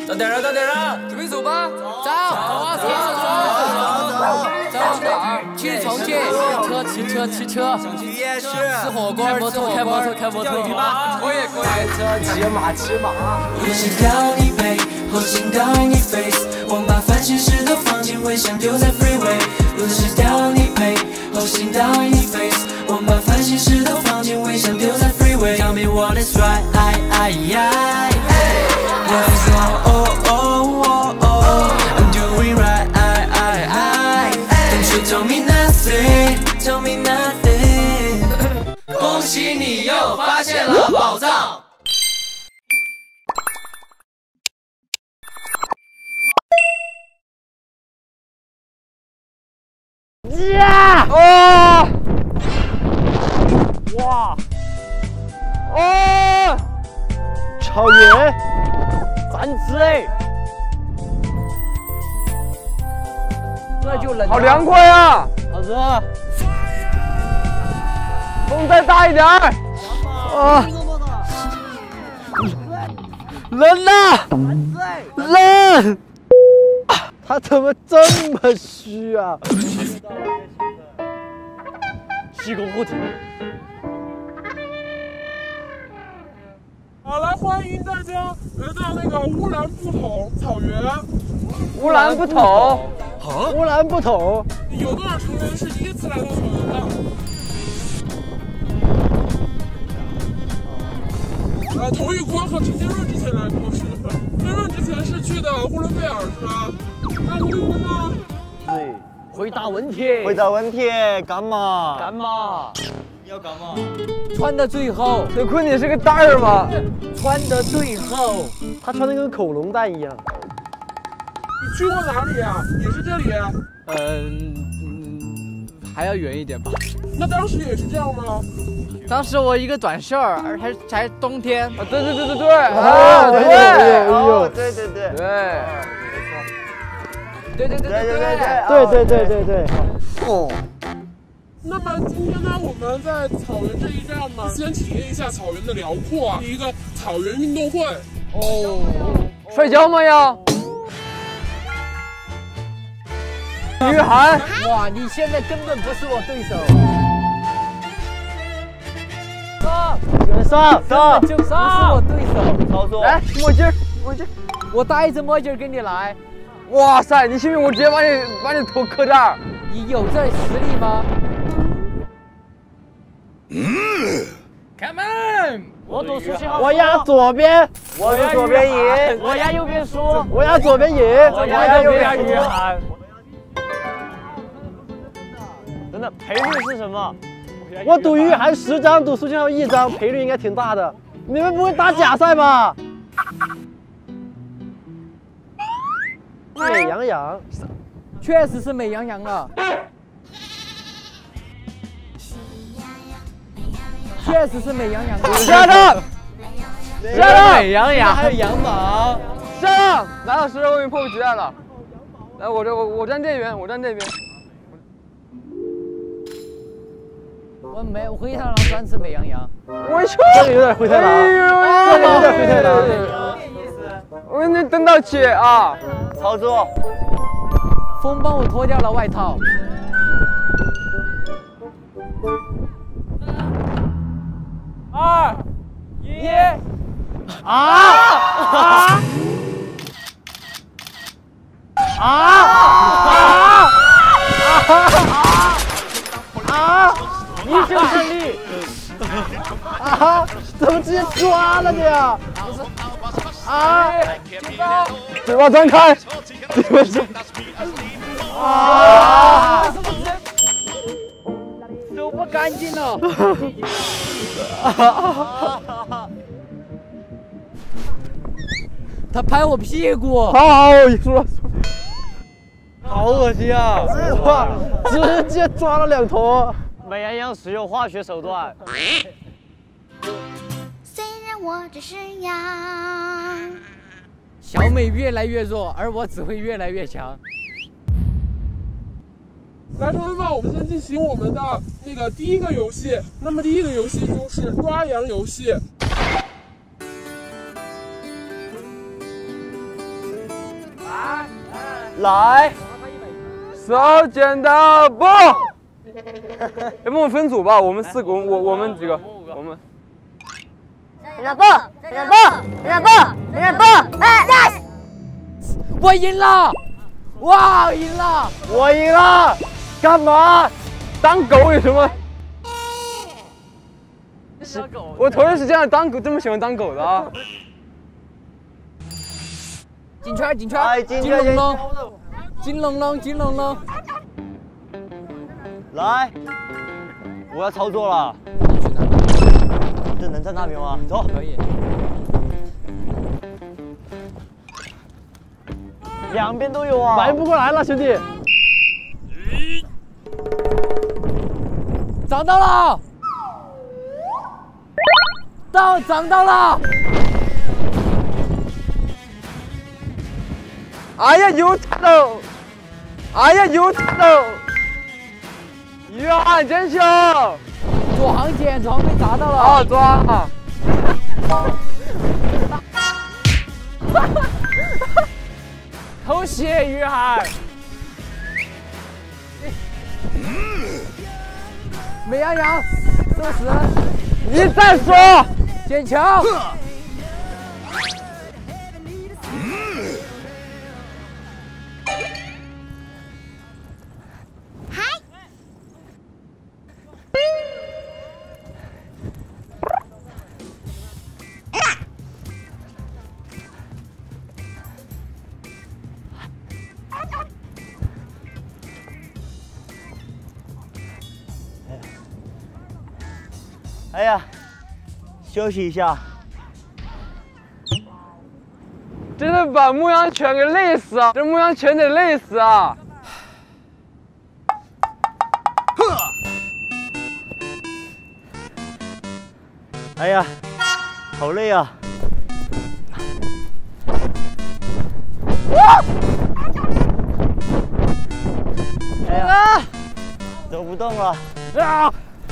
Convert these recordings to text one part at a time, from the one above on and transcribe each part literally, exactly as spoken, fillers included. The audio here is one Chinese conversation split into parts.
到点了，到点了，准备走吧。走，走啊，走走走走，去哪儿？去重庆。骑车，骑车，骑车。夜市。吃火锅，开摩托，开摩托，开摩托。可以，可以。车，骑马，骑马。 我心到你背，后心到你 face， 我把烦心事都放进回响，丢在 freeway。我心到你背，后心到你 face， 我把烦心事都放进回响，丢在 freeway。Tell me what is right， What is wrong? Oh oh oh oh, I'm doing right. Don't you tell me nothing, tell me nothing. 恭喜你又发现了宝藏。 呀！哦！哇！哦！草原，展翅哎！这就冷。好凉快啊！好热。风再大一点儿。啊！冷呐！冷！他怎么这么虚啊？虚狗不停。 好了，欢迎大家来到那个乌兰布统草原。 乌兰布统，乌兰布统， 有多少成员是第一次来到草原的？呃，童玉坤和陈天润之前来过是，天润之前是去的呼伦贝尔是吧？那童玉坤呢？ 对，回答问题。回答问题，干嘛？干嘛？你要干嘛？穿的最厚。刘坤，你是个蛋儿吗？穿的最厚。他穿的跟恐龙蛋一样。 你去过哪里呀？也是这里？ 嗯嗯，还要远一点吧。 那当时也是这样吗？ 当时我一个短袖儿，而还才冬天。啊，对对对对对。啊，对对对对对对。对对对对对对对对对对。哦。 那么今天呢，我们在草原这一站呢，先体验一下草原的辽阔啊，一个草原运动会。 哦。摔跤吗要？于涵，哇，你现在根本不是我对手。上上，根本就不是我对手。操作，来墨镜，墨镜，我戴着墨镜跟你来。哇塞，你信不信我直接把你把你头磕这儿？你有这实力吗？嗯 ，Come on！ 我赌输信号。我压左边，我赌左边赢，我压右边输，我压左边赢，我压右边于涵。真的，赔率是什么？我赌于涵十张，赌苏信浩一张，赔率应该挺大的。你们不会打假赛吧？美羊羊，确实是美羊羊了。确实是美羊羊。下场，下场，美羊羊，还有羊毛。下场，拿到十二公里迫不及待了。来，我这我我站这边，我站这边。我没灰太狼专吃美羊羊。我去，这里有点灰太狼，这里有点灰太狼。我给你蹬到起啊！操作。风帮我脱掉了外套。二一啊啊啊啊啊！一秀胜利啊！怎么直接抓了你啊？啊！嘴巴张开，嘴巴张啊！手不干净了。他拍我屁股，好好，我说，好恶心啊！哇，直接抓了两头。美羊羊使用化学手段。虽然我只是羊，小美越来越弱，而我只会越来越强。 来，同学们，我们先进行我们的那个第一个游戏。那么第一个游戏就是抓羊游戏。 来，手剪刀布。要不我们分组吧？我们四个，我我们几个，我们。 剪刀布，剪刀布，剪刀布，剪刀布，哎 ，yes！ 我赢了！哇，赢了！ 我赢了！干嘛？当狗有什么？我头一次见到当狗这么喜欢当狗的啊！ 进圈，进圈， 哎，进圈， 金龙龙，金龙龙，金龙龙。 来，我要操作了。这能站那边吗？走。 可以。 两边都有啊。 来不过来了，兄弟。 涨到了。到，涨到了。 哎呀，有他喽！哎呀，有他喽！约翰真秀， 左航检，左航被砸到了。 好抓！偷袭约翰！ 美羊羊，受死！ 你再说！ 捡球！ 哎呀，休息一下。真的把牧羊犬给累死啊！这牧羊犬得累死啊！哎呀，好累啊！哎呀，走不动了！啊！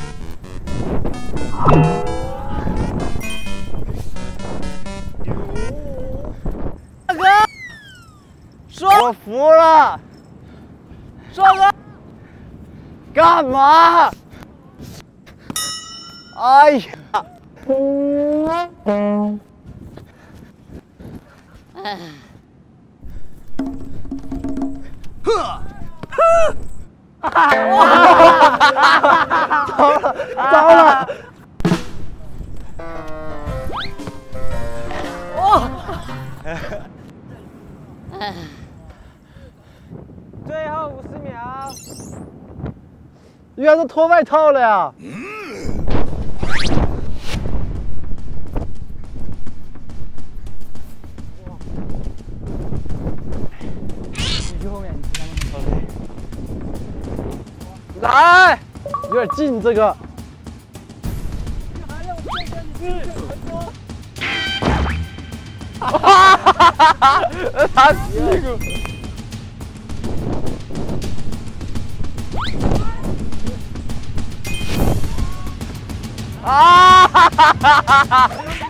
大哥，说我服了。硕哥，干嘛？哎呀！哎。呵。糟了，糟了！哇！最后五十秒， 原来都脱外套了呀！ 你去后面，你去来， 有点近这个。 哈哈哈哈哈！他屁股。啊！哈哈哈哈哈！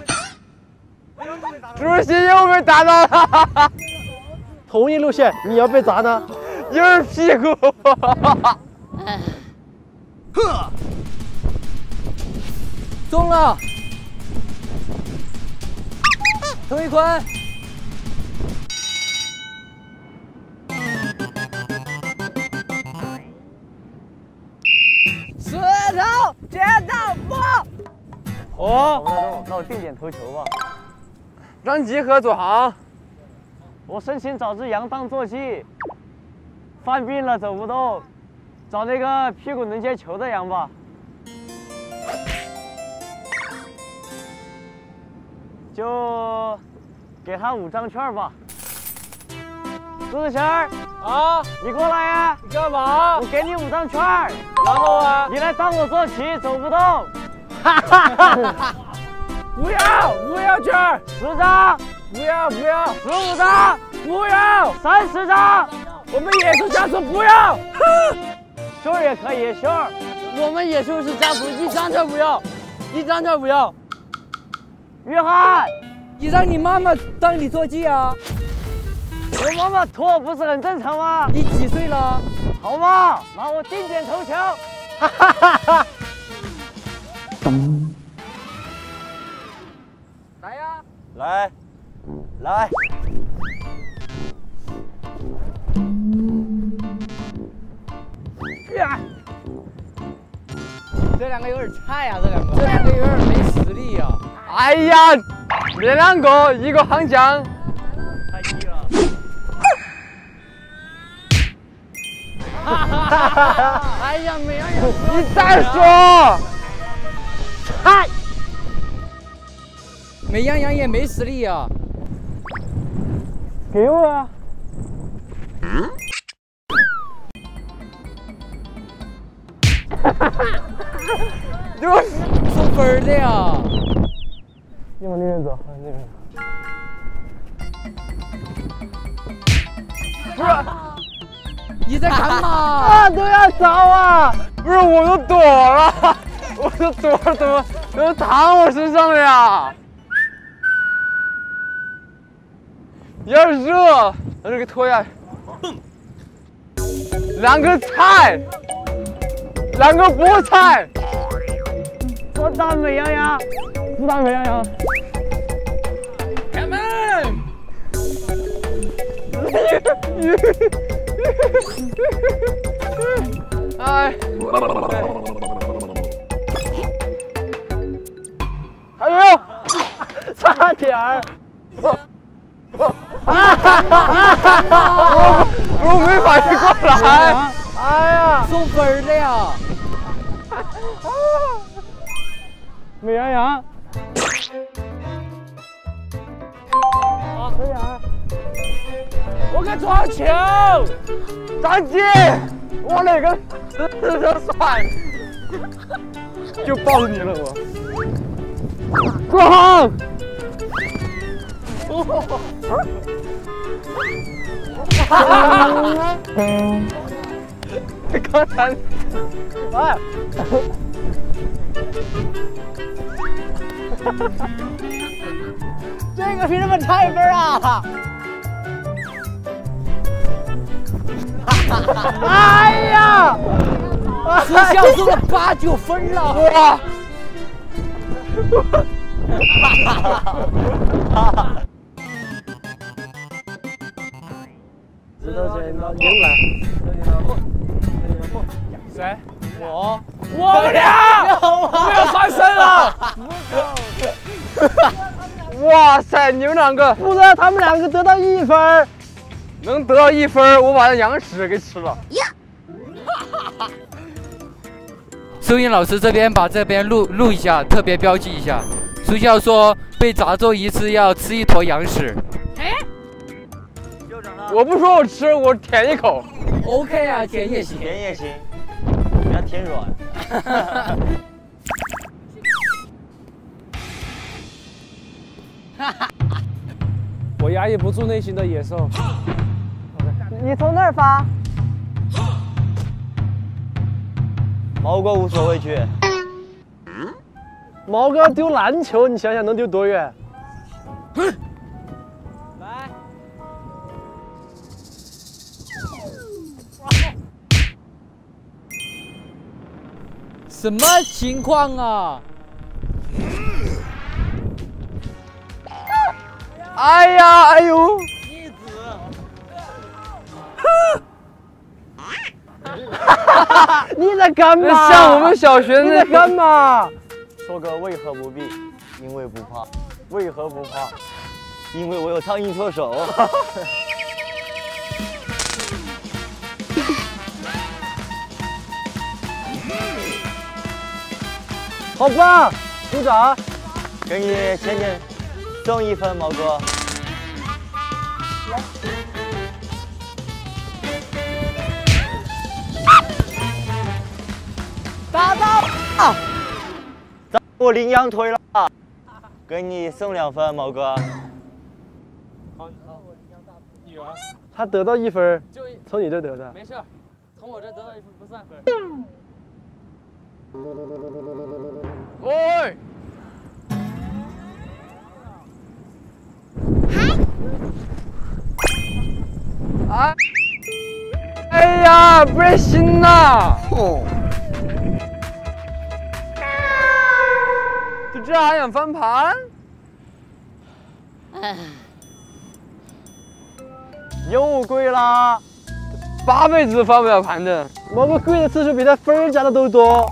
主席又被打到了。 同一路线，你要被砸呢？ 又是屁股。 呵，中了。陈玉坤。石头剪刀布。 哦，那我定点投球吧。张吉和左航，我申请找只羊当坐骑。犯病了走不动，找那个屁股能接球的羊吧。就给他五张券吧。四十儿啊，你过来呀！你干嘛？我给你五张券，然后啊，你来当我坐骑，走不动。哈哈哈哈！不要不要券，十张，不要不要，十五张，不要，三十张。我们野兽家族不要，秀儿也可以，秀儿。 我们野兽是家族，一张券不要，一张券不要。 约翰， 你让你妈妈当你坐骑啊？ 我妈妈脱不是很正常吗？ 你几岁了？ 好嘛，那我定点投降。哈哈哈哈！ 来呀！ 来，来。呀！ 这两个有点菜呀，这两个。这两个有点没实力呀。 哎呀，这两个一个夯酱。太低了。 哎呀，美羊羊， 你再说，菜， 美羊羊也没实力呀。 给我啊！嗯？就是送分的呀。 你往那边走，往那边。不是。 你在干嘛？ 啊，都要找啊！不是，我都躲了，我都躲了，怎么怎么躺我身上了呀？有点热，把这个脱下。两个菜，两个菠菜。我打美羊羊，不打美羊羊。 Come on！ 哎，还有，差点儿，我，我，我没反应过来，哎呀， 送分的呀， 美羊羊，啊，美羊。我给抓球，张姐，我那个自行船就抱着你了，我。坐好。刚才，哎， 这个凭什么差分啊？ 哎呀！ 失效送了八九分了， 哇！石头剪刀赢了。谁？我。我们俩，我要翻身了！哇塞，你们两个，不知道他们两个得到一分。能得到一分，我把那羊屎给吃了。 收音老师这边把这边录录一下，特别标记一下。苏校说被砸中一次要吃一坨羊屎。哎， 我不说我吃，我舔一口。 OK 啊，舔也行， 舔也行，人家舔软。我压抑不住内心的野兽。你从那儿发。毛哥无所畏惧。毛哥丢篮球，你想想能丢多远？来。 什么情况啊？ 哎呀，哎呦！ 逆子。 你在干嘛？像我们小学那在干嘛？说个为何不必，因为不怕。为何不怕？因为我有苍蝇搓手。好棒！鼓掌！给你浅浅送一分，毛哥。来。打到啊！砸我羚羊腿了，给你送两分，毛哥。好，女儿，他得到一分，从你这得的。 没事，从我这得到一分不算分。 喂。 哎，哎呀，不然行呐！哦，就这还想翻盘？哎，又跪啦！八辈子翻不了盘的， 我们跪的次数比他分儿加的都多。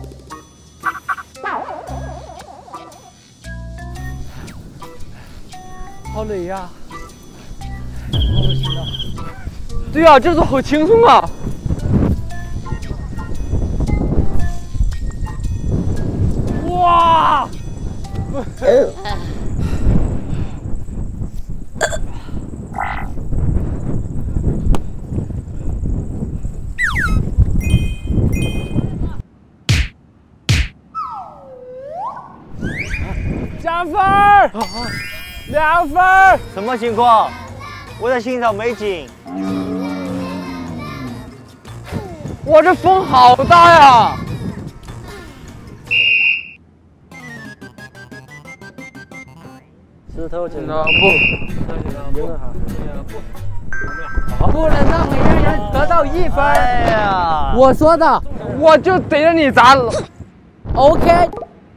好累呀！好不行了。对呀、啊，这组好轻松啊！哇！加分儿！两分！ 什么情况？我在欣赏美景。 哇，这风好大呀！ 石头剪刀布， 赢了哈！ 不能让每个人得到一分。 哎呀， 我说的， 我就逮着你砸了。 OK。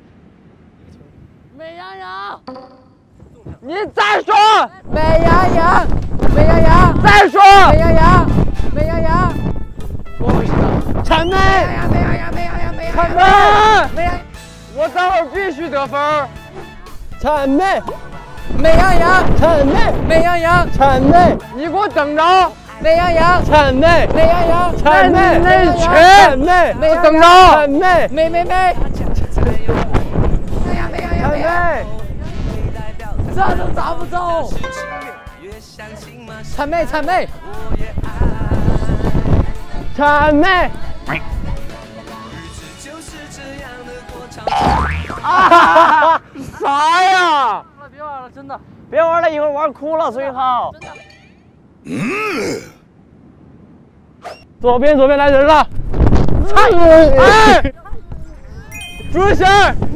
美羊羊。 你再说， 美羊羊，美羊羊， 再说， 美羊羊，美羊羊， 我不行了，谄媚， 美羊羊，美羊羊，美羊羊， 谄媚， 美羊， 我待会儿必须得分， 谄媚， 美羊羊， 谄媚， 美羊羊， 谄媚， 你给我等着， 美羊羊， 谄媚， 美羊羊， 谄媚， 那群， 谄媚， 我等着， 谄媚， 美美美，美羊美羊羊， 谄媚。 这都砸不中！谄媚，谄媚， 谄媚！ 啊！啥呀？ 别玩了，真的！ 别玩了，一会儿玩哭了，孙宇浩。 嗯。左边，左边来人了！ 哎！朱星！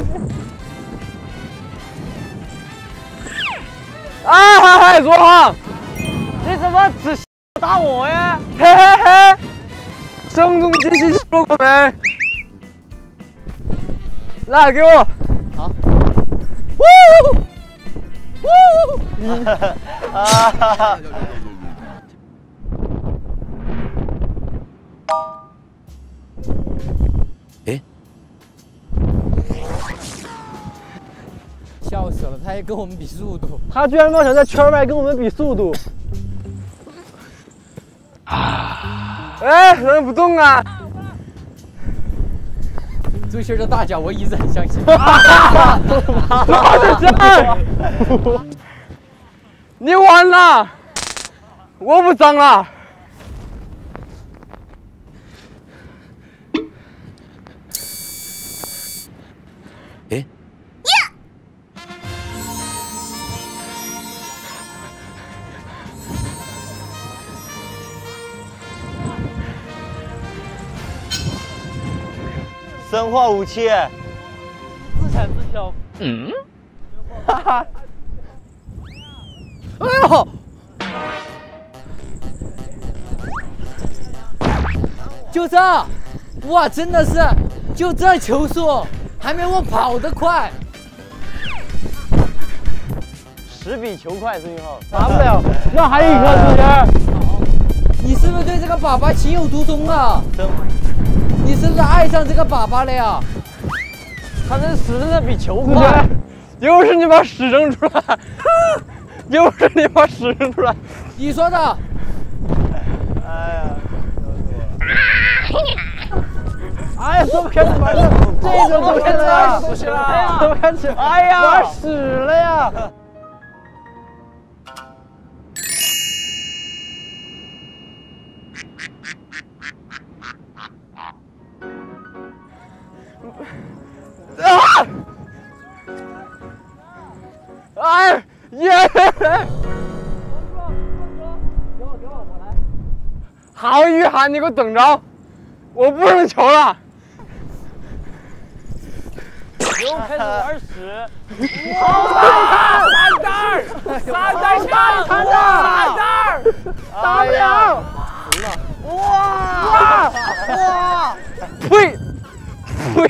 哎嗨嗨，左航， 你怎么只打我呀？ 嘿嘿嘿，声东击西说过没？来给我。好。呜呜。 啊哈哈。 哎。 笑死了，他还跟我们比速度， 他居然妄想在圈外跟我们比速度。 啊！哎，怎么不动啊？ 周鑫的大脚我一直很相信。 我的天！你完了，我不脏了。 哎。 生化武器， 自产自销。 嗯，哈哈。 哎呦！就这，哇，真的是，就这球速，还没我跑得快。 十比球快，孙宇浩打不了，那还有一颗中间。 你是不是对这个粑粑情有独钟啊？你是不是爱上这个粑粑了呀？ 他这屎真的比球快， 又是你把屎扔出来，又是你把屎扔出来， 你说的。 哎呀， 哎呀，怎么开始玩了？这种都开始玩屎了！哎呀，怎么开始？ 哎呀， 玩屎了呀！ 啊！哎耶！好雨涵，你给我等着，我不扔球了。 又开始玩屎！ 好三单，三单，三单，三单，三单，三单！ 呸！呸！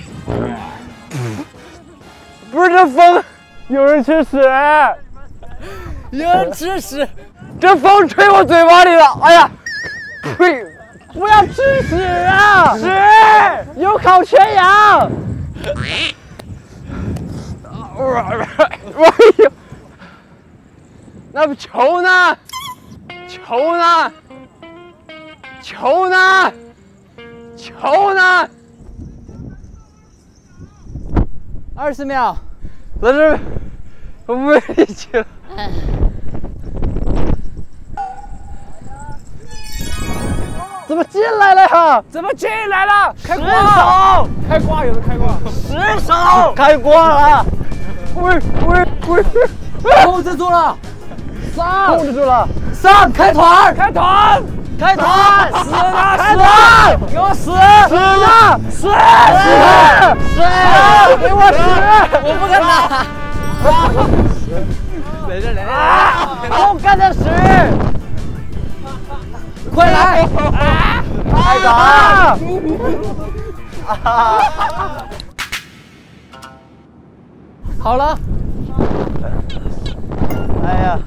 不是这风，有人吃屎！ 有人吃屎！ 这风吹我嘴巴里了！哎呀！呸！不要吃屎啊！屎！有烤全羊！哎呦！那不球呢？球呢？球呢？球呢？ 二十秒， 老师，我没力气了。怎么进来了呀？ 怎么进来了？开挂！ 手！ 开挂有人开挂。 十手！开挂了！喂喂喂！ 控制住了，上！ 控制住了！ 上！开团！ 开团！ 开团！ 死了！ 开团！ 给我死！ 死了！ 死！ 死！死！给我死！ 我不敢打！ 来这来啊！我干的屎！ 快来！ 开团！ 好了。 哎呀！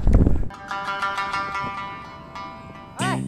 哎。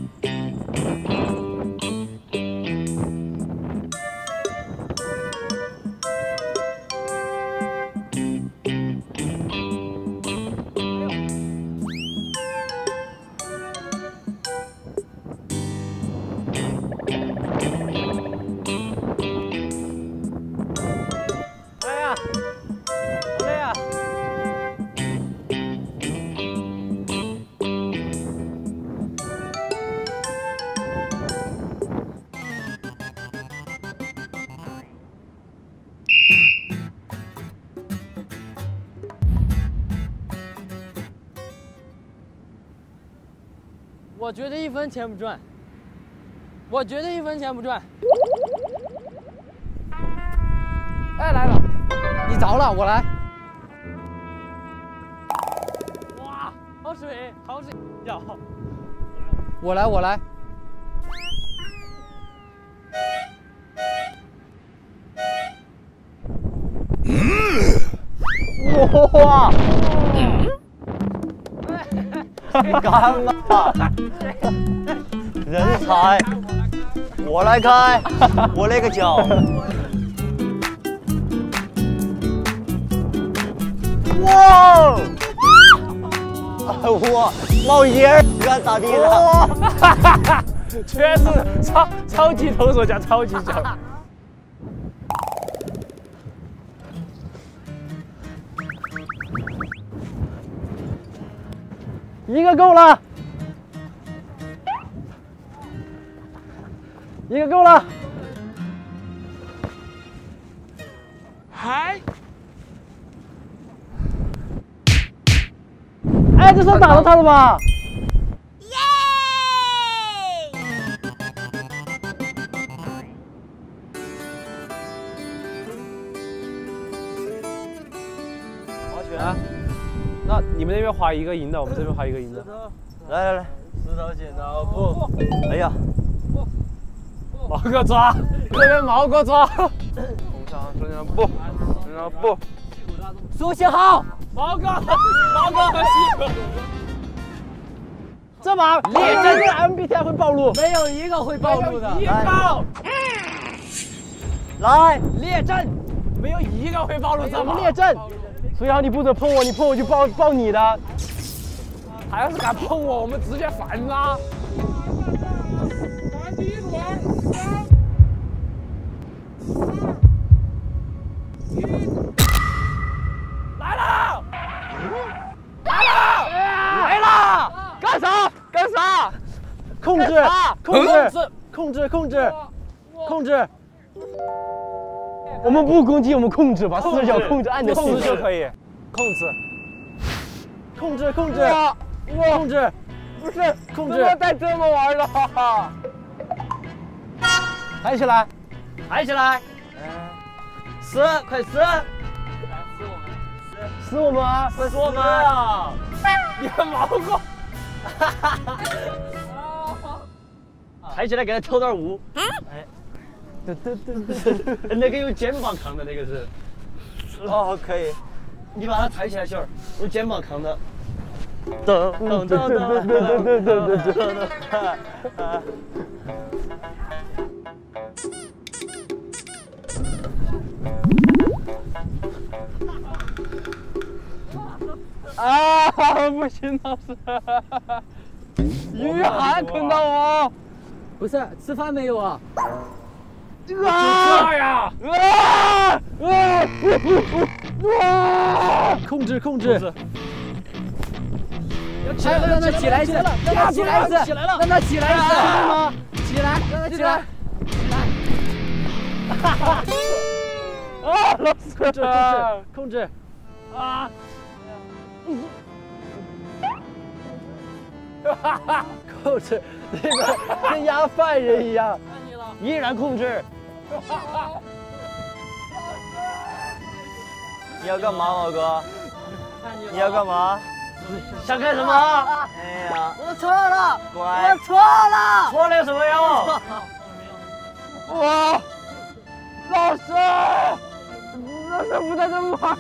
我觉得一分钱不赚，我觉得一分钱不赚。哎，来了，你着了，我来。哇，好水，好水，脚。我来，我来。 哇！干嘛？人才！我来开，我那个脚。哇！哇！冒烟儿，你看咋地了？ 全是超超级投手加超级脚。 一个够了，一个够了， 还， 哎，这算打到他了吧？ 耶！ 划拳啊！那你们那边划一个赢的，我们这边划一个赢的。 来来来，石头剪刀布。哎呀， 毛哥抓，这边毛哥抓。 红上中间布，中间布。 苏信浩， 毛哥，毛哥和西哥。 这把列阵的 M B T I 会暴露， 没有一个会暴露的。 一个。 来列阵，没有一个会暴露这把。 列阵。苏阳，你不准碰我，你碰我就抱抱你的。 他要是敢碰我，我们直接反啦！ 来第一轮，三、二、一， 来了！来了！来了！ 干啥？干啥？控制！控制！控制！控制！控制！我们不攻击，我们控制，把视角控制，按着控制就可以。控制， 控制，控制，控制，不是控制，怎么带这么玩的？抬起来，抬起来，死，快死！死我们啊！死我们啊！ 你很毛过， 抬起来给他跳段舞。哎， 对对对对，那个有肩膀扛的那个是。 哦，可以。 你把它抬起来，秀儿，有肩膀扛的。噔噔噔噔噔噔噔噔噔。 啊，不行，老师，雨涵坑到我。 不是，吃饭没有啊？ 啊呀！ 啊啊！ 控制控制。 还有让他起来一次，让他起来一次，让他起来一次，起来，让他起来。 哈哈！啊，老师， 控制控制控制。 啊！ 哈哈，控制，那个跟押犯人一样，依然控制。 你要干嘛，毛哥？你要干嘛？ 想干什么？ 哎呀， 我错了， 乖， 我错了， 错了有什么用？ 我，老师，老师不在这玩。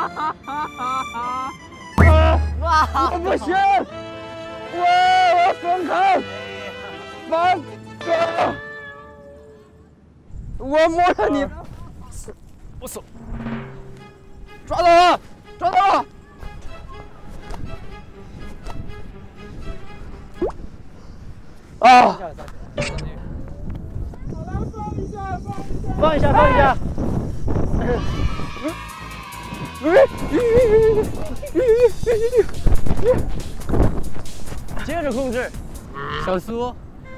哇！ 我不行，我我要分开，三个，我摸着你， 我手， 抓到了，抓到了。啊！ 放一下，放一下。接着控制， 小苏，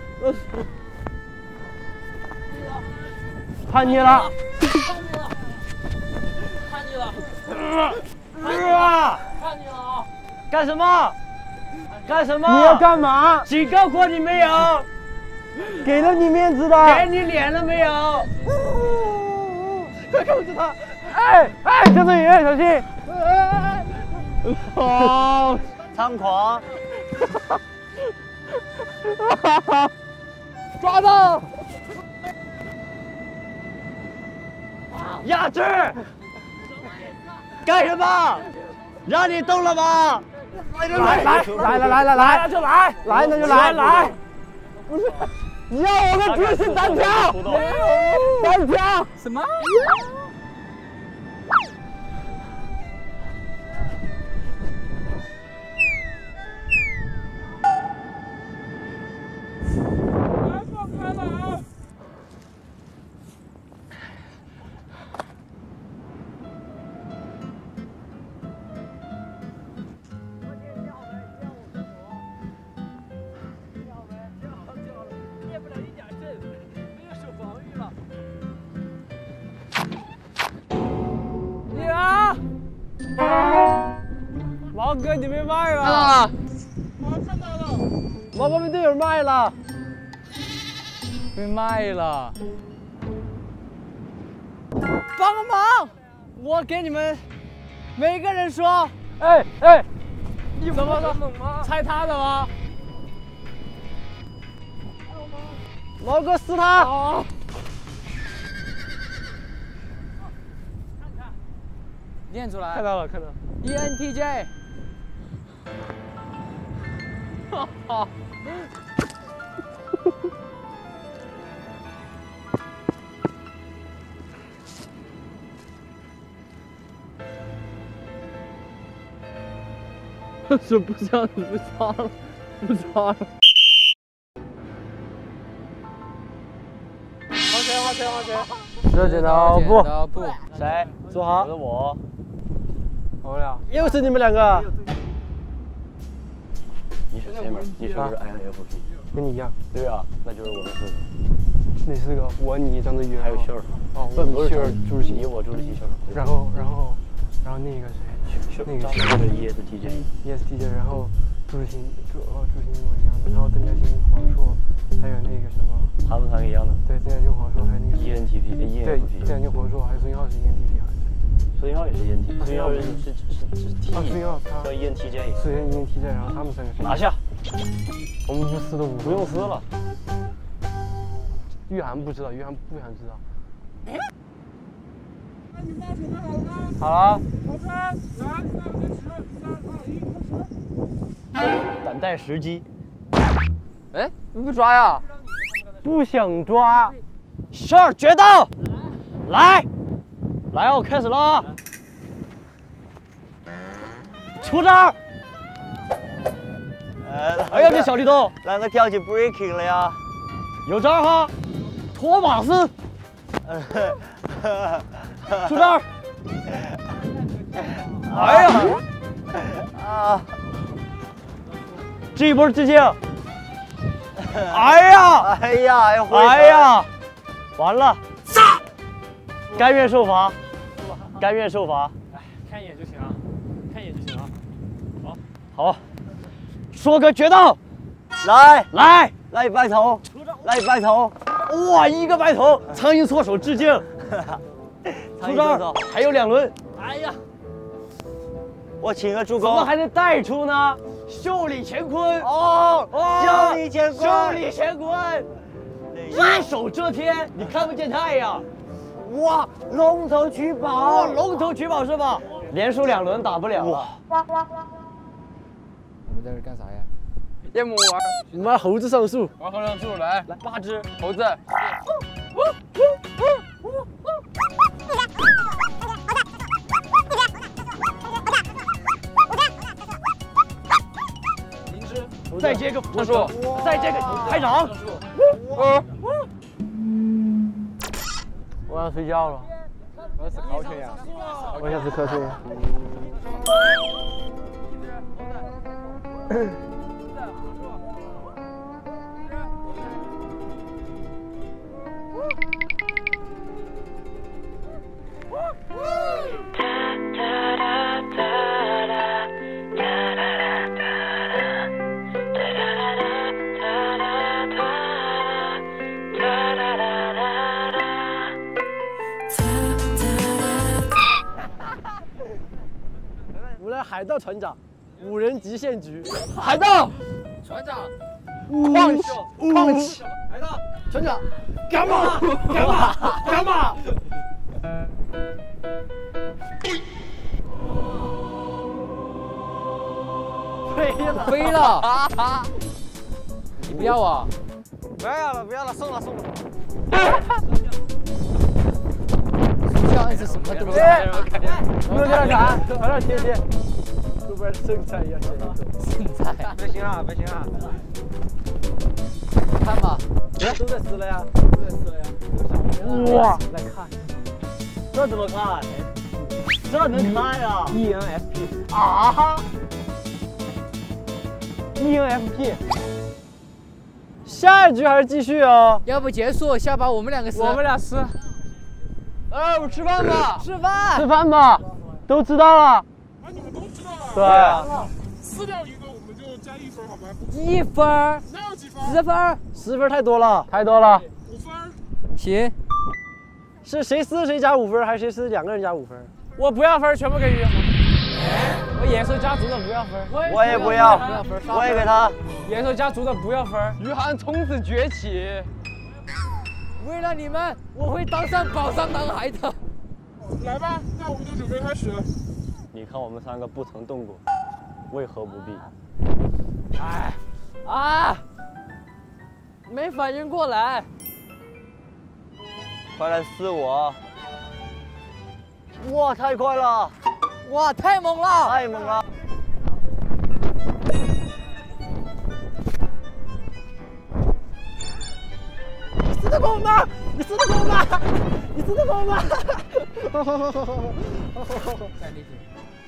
叛逆了， 叛逆了， 叛逆了， 叛逆了啊！ 干什么？干什么？ 你要干嘛？ 警告过你没有？ 给了你面子的， 给你脸了没有？ 快控制他！哎哎，江振宇，小心！好， 猖狂！ 抓到！ 压制！干什么？让你动了吗？ 来来来来来来来就来， 来那就来来！ 不是，你要我们执行单挑？单挑？ 什么？ 放开了啊！ 毛哥，你被卖了！ 啊！ 我看到了， 毛哥被队友卖了， 被卖了！帮个忙！我给你们每个人说， 哎哎， 你怎么了？猜他的吗？ 毛哥撕他！ 哦。念出来。 看到了，看到了。 E N T J。哈哈。 说不这样子不擦了，不擦了。 往前，往前，往前。 这剪刀布， 布， 谁？ 坐好。 是我。 我们俩。 又是你们两个。 你是谁门？你是不是 I N F P？ 跟你一样。 对啊，那就是我们四个。 那四个，我你张子宇， 还有秀儿。 哦，我你秀儿朱志你我朱志熙秀儿。 然后，然后，然后那个谁？那个是那个 E S T J，E S T J， 然后朱志新，朱哦朱志新跟我一样的，然后邓家欣、黄硕，还有那个什么， 他们三个一样的。 对，邓家欣、黄硕，还有那个 E N T P， E N F P。 对，邓家欣、黄硕，还有孙一浩是 E N T P 还是？ 孙一浩也是 E N T P， 孙一浩是是是是 T， 孙一浩他叫 E N T J， 首先 E N T J， 然后他们三个是拿下。 我们不撕的五， 不用撕了。 玉涵不知道，玉涵不想知道。 那你们准备好了吗？ 好了。 好的，来，三开始，三二一，开始。 等待时机。 哎，你不抓呀？ 不想抓。十二决斗，来，来哦，开始了。出招！ 呃， 哎呀，这小绿豆， 啷个跳起 breaking 了呀？ 有招哈！托马斯，出招！哎呀！ 啊！ 这一波致敬！哎呀！ 哎呀！ 哎呀！完了！甘愿受罚，甘愿受罚。 哎，看一眼就行啊，看一眼就行啊。 好，好，说个决斗， 来来来白头，来白头！ 哇，一个白头，苍蝇错手致敬。出招，还有两轮。哎呀， 我请个助怎么攻， 还能带出呢？袖里乾坤哦哦， 袖里乾坤， 袖里乾坤，一手遮天，你看不见太阳。 哇，龙头取宝， 哦，龙头取宝是吧？连输两轮打不了了。 我们在这干啥呀？夜幕玩， 你们猴子上树， 玩猴上树，来来八只猴子。 再接个辅助，再接个排长。我要睡觉了， 我要吃烤全羊， 我想吃瞌睡。我们来海盗船长，五人极限局， 海盗船长， 矿起矿起， 海盗船长，干嘛干嘛干嘛？飞了飞了！你不要啊？ 不要了不要了，送了送了。 这样是什么都不要。 没有这样看，快点贴贴，后边生菜要切一口。 生菜， 不行啊不行啊！ 看吧， 都在撕了呀，都在撕了呀。哇，来看，这怎么看？这能看呀 ？E N F P 啊 ？E N F P。下一局还是继续啊？ 要不结束，下把我们两个撕。 我们俩撕。 哎，我吃饭吧。吃饭。 吃饭吧，都知道了。 啊，你们都知道了。 对啊。 撕掉一个我们就加一分，好吗？ 一分。 那有几分？ 十分。 十分太多了，太多了。 五分。 行。 是谁撕谁加五分，还是谁撕两个人加五分？ 我不要分，全部给于涵。我野兽家族的不要分。 我也不要， 不要分， 我也给他。 野兽家族的不要分。于涵从此崛起。为了你们，我会当上宝藏男孩的。 来吧，那我们就准备开始。 你看我们三个不曾动过，为何不必？ 哎，啊，没反应过来。 快来撕我！哇，太快了！ 哇，太猛了！ 太猛了！ 你撕得过吗？你撕得过吗？你撕得过吗？ 再理解。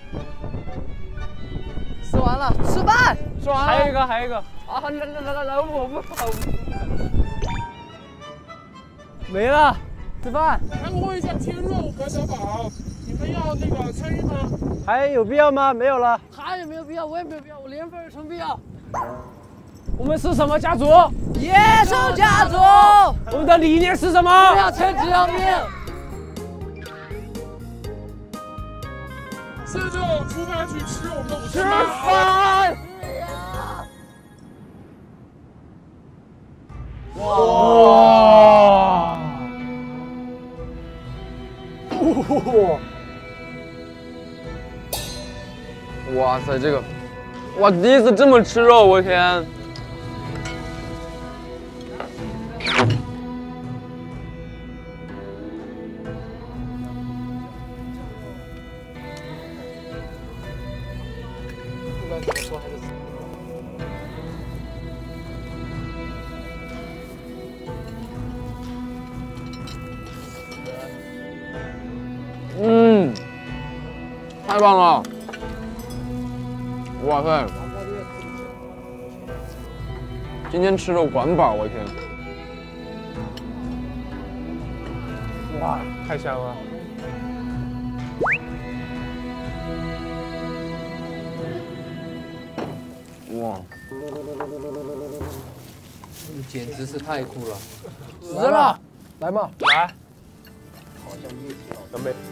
吃完了，吃饭。吃完了。还有一个，还有一个。啊，来来来来来，我不跑。 没了。 吃饭。 来，我问一下天若和小宝，你们要那个参与吗？ 还有必要吗？没有了。 他也没有必要，我也没有必要，我连分有什么必要？ 我们是什么家族？ 野兽家族。 我们的理念是什么？ 不要钱只要命。 现在就出发去吃我们的午吃餐。 饭。 哇！ 哇塞，这个，哇，第一次这么吃肉，我天！嗯，太棒了！哇塞，今天吃肉管饱，我天！哇，太香了！哇， 简直是太酷了！死了， 来嘛， 来， 准备。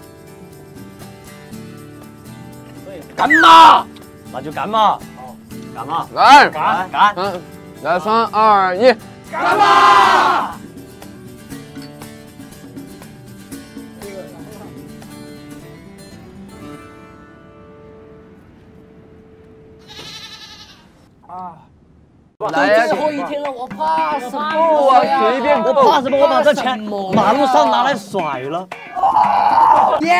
干嘛？那就干嘛！好，干嘛？ 来， 干干！ 嗯，来，三二一， 干嘛？ 啊！ 来呀！最后一天了，我怕什么？ 我随便， 我怕什么？我把这钱马路上拿来甩了。 耶！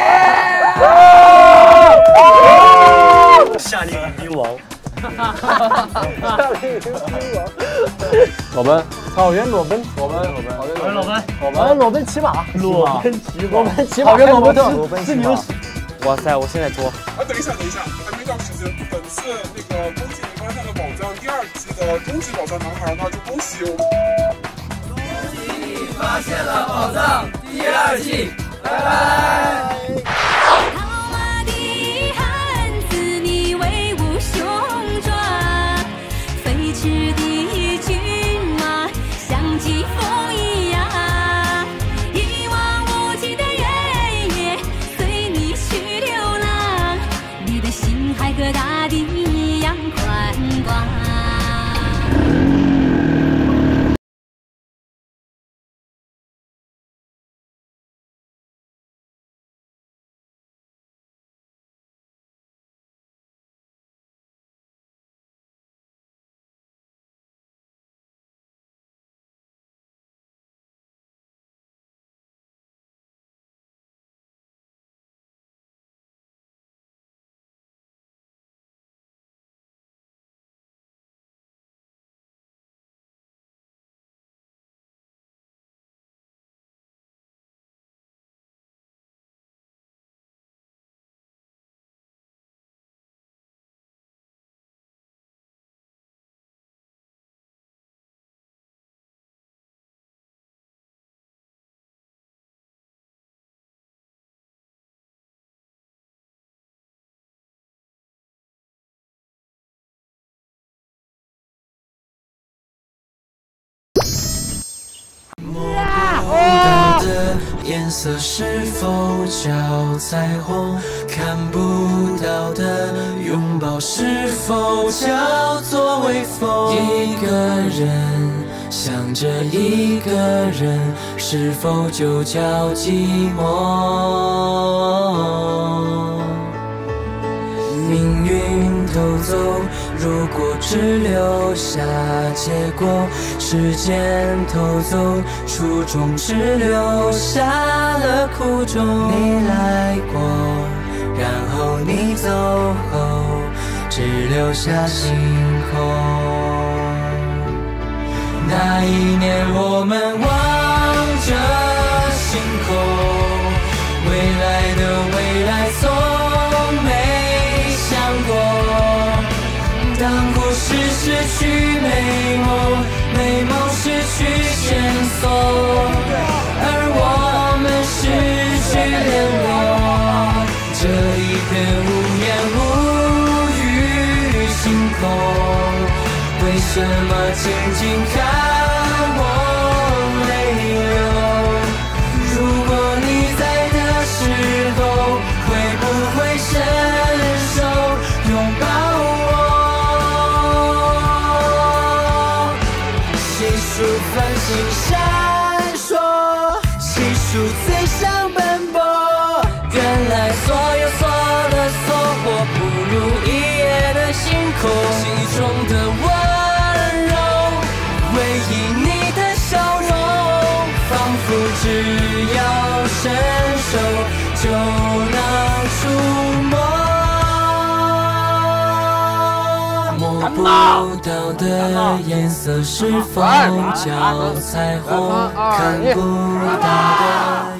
夏令营兵王， 夏令营兵王，裸奔，草原裸奔，裸奔，裸奔，草原裸奔， 裸奔， 裸奔骑马，裸奔骑马，裸奔骑马， 草原裸奔特，裸奔是牛屎。 哇塞！我现在脱。 啊，等一下，等一下，还没到时间。本次那个恭喜你发现了宝藏第二季的终极宝藏男孩，那就恭喜我们。 恭喜你发现了宝藏第二季，拜拜。 和大地一样宽广。 颜色是否叫彩虹？看不到的拥抱是否叫做微风？一个人想着一个人，是否就叫寂寞？命运偷走，如果只留下结果；时间偷走，初衷只留下了苦衷。你来过，然后你走后，只留下星空。那一年我们望着星空，未来的未来从没。 当故事失去美梦，美梦失去线索，而我们失去联络。这一片无言无语星空，为什么静静看我泪流？如果你在的时候，会不会伸手拥抱？ 数繁星闪烁，细数最想奔波。 空气中的温柔，回忆你的笑容，仿佛只要伸手就能触摸。摸不到的颜色是否叫彩虹？看不到的。